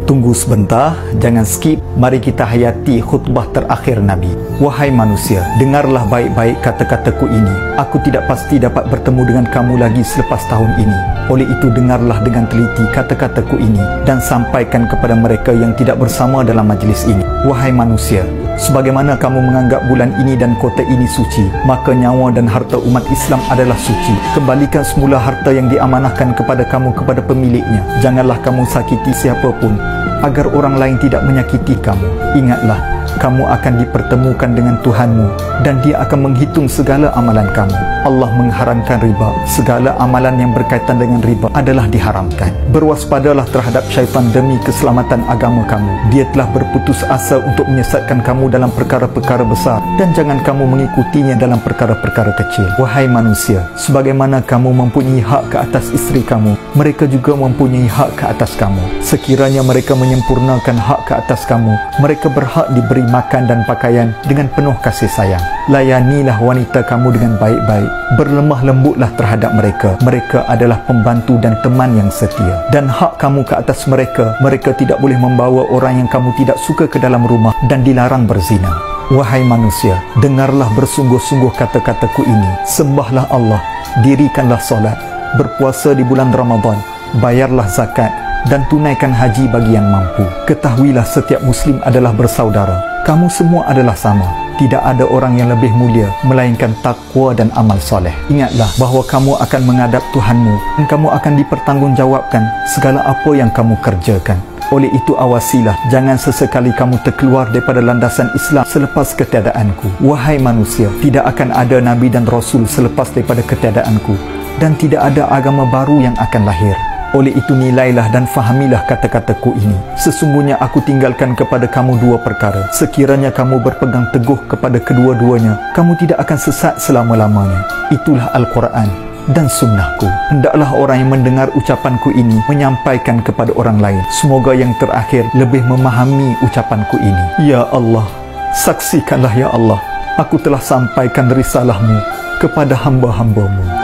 Tunggu sebentar, jangan skip. Mari kita hayati khutbah terakhir Nabi. Wahai manusia, dengarlah baik-baik kata-kataku ini. Aku tidak pasti dapat bertemu dengan kamu lagi selepas tahun ini. Oleh itu, dengarlah dengan teliti kata-kataku ini dan sampaikan kepada mereka yang tidak bersama dalam majlis ini. Wahai manusia, sebagaimana kamu menganggap bulan ini dan kota ini suci, maka nyawa dan harta umat Islam adalah suci. Kembalikan semula harta yang diamanahkan kepada kamu kepada pemiliknya. Janganlah kamu sakiti siapapun, agar orang lain tidak menyakiti kamu. Ingatlah, kamu akan dipertemukan dengan Tuhanmu dan Dia akan menghitung segala amalan kamu. Allah mengharamkan riba. Segala amalan yang berkaitan dengan riba adalah diharamkan. Berwaspadalah terhadap syaitan demi keselamatan agama kamu. Dia telah berputus asa untuk menyesatkan kamu dalam perkara-perkara besar, dan jangan kamu mengikutinya dalam perkara-perkara kecil. Wahai manusia, sebagaimana kamu mempunyai hak ke atas isteri kamu, mereka juga mempunyai hak ke atas kamu. Sekiranya mereka menyempurnakan hak ke atas kamu, mereka berhak diberi makan dan pakaian dengan penuh kasih sayang. Layanilah wanita kamu dengan baik-baik. Berlemah lembutlah terhadap mereka. Mereka adalah pembantu dan teman yang setia. Dan hak kamu ke atas mereka, mereka tidak boleh membawa orang yang kamu tidak suka ke dalam rumah dan dilarang berzina. Wahai manusia, dengarlah bersungguh-sungguh kata-kataku ini. Sembahlah Allah, dirikanlah solat, berpuasa di bulan Ramadan, bayarlah zakat dan tunaikan haji bagi yang mampu. Ketahuilah setiap Muslim adalah bersaudara. Kamu semua adalah sama. Tidak ada orang yang lebih mulia melainkan takwa dan amal soleh. Ingatlah bahawa kamu akan menghadap Tuhanmu dan kamu akan dipertanggungjawabkan segala apa yang kamu kerjakan. Oleh itu, awasilah, jangan sesekali kamu terkeluar daripada landasan Islam selepas ketiadaanku. Wahai manusia, tidak akan ada Nabi dan Rasul selepas daripada ketiadaanku, dan tidak ada agama baru yang akan lahir. Oleh itu, nilailah dan fahamilah kata-kataku ini. Sesungguhnya aku tinggalkan kepada kamu dua perkara. Sekiranya kamu berpegang teguh kepada kedua-duanya, kamu tidak akan sesat selama-lamanya. Itulah Al-Quran dan sunnahku. Hendaklah orang yang mendengar ucapanku ini menyampaikan kepada orang lain. Semoga yang terakhir lebih memahami ucapanku ini. Ya Allah, saksikanlah ya Allah, aku telah sampaikan risalahmu kepada hamba-hambamu.